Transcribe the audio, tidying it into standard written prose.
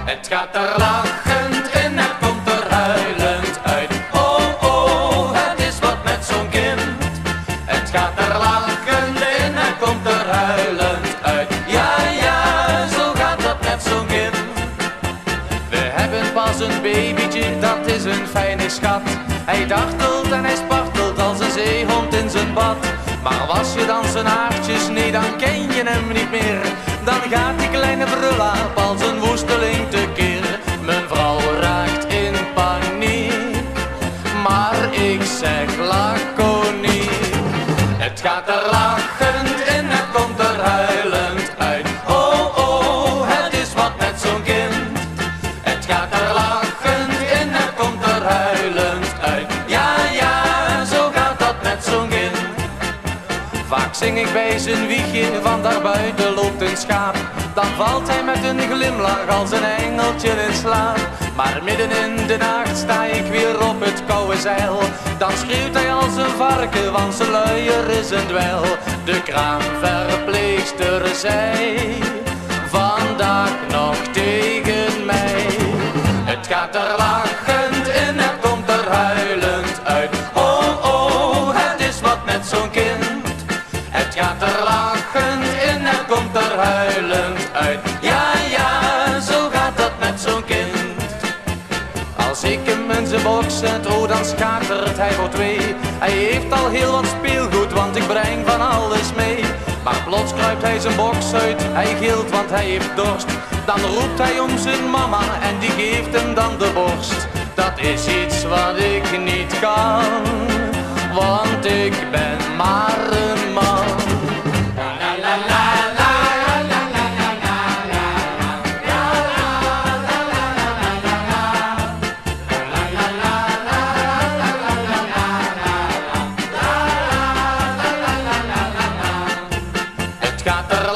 Het gaat er lachend in, het komt er huilend uit. Oh, oh, het is wat met zo'n kind. Het gaat er lachend in, het komt er huilend uit. Ja, ja, zo gaat dat met zo'n kind. We hebben pas een babytje, dat is een fijne schat. Hij dartelt en hij spartelt als een zeehond in zijn bad. Maar was je dan zijn haartjes, nee dan ken je hem niet meer. Dan gaat die kleine brulaap als een woesteling tekeer. Mijn vrouw raakt in paniek, maar ik zeg laconiek. Het gaat er lachend in, het komt er huilend uit. Oh, oh, het is wat met zo'n kind. Het gaat er lachend in, het komt er huilend uit. Ja, ja, zo gaat dat met zo'n kind. Vaak zing ik bij zijn wiegje, want daarbuiten loopt een schaap. Dan valt hij met een glimlach als een engeltje in slaap. Maar midden in de nacht sta ik weer op het koude zeil. Dan schreeuwt hij als een varken, want zijn luier is een dweil. De kraamverpleegster zei vandaag nog tegen mij: het gaat er lachend in, het komt er huilend uit. Oh, oh, het is wat met zo'n kind. Het gaat er lachend in, het komt er huilend uit. Ja, ja, zo gaat dat met zo'n kind. Als ik hem in zijn box zet, oh dan schatert hij voor twee. Hij heeft al heel wat speelgoed, want ik breng van alles mee. Maar plots kruipt hij zijn box uit, hij gilt want hij heeft dorst. Dan roept hij om zijn mama en die geeft hem dan de borst. Dat is iets wat ik niet kan, want ik ben maar een man. Het gaat er